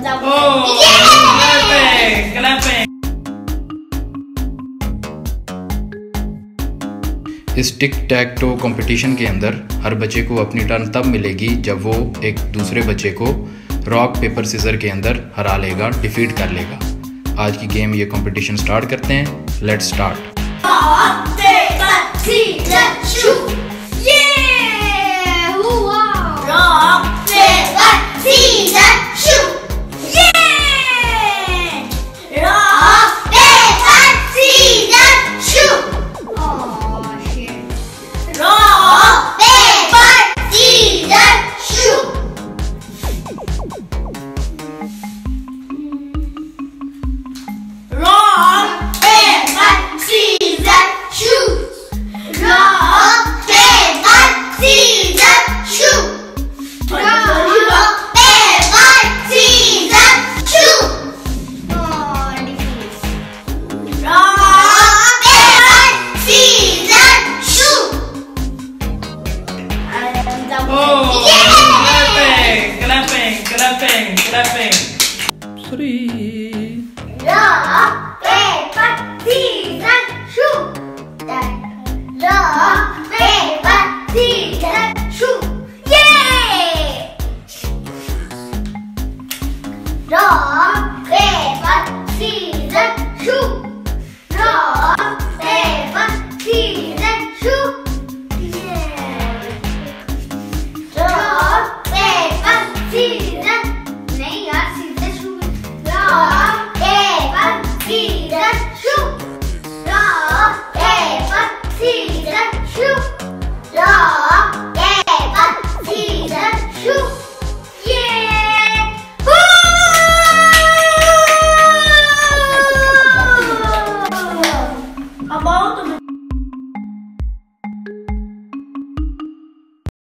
Oh, clapping. इस टिक टैक to competition के अंदर हर बच्चे को अपनी टर्न तब मिलेगी जब वो एक दूसरे बच्चे को रॉक पेपर सीजर के अंदर हरा लेगा, डिफीट कर लेगा। आज की गेम ये कंपटीशन स्टार्ट करते हैं। Let's start. Clapping. 3. Yeah.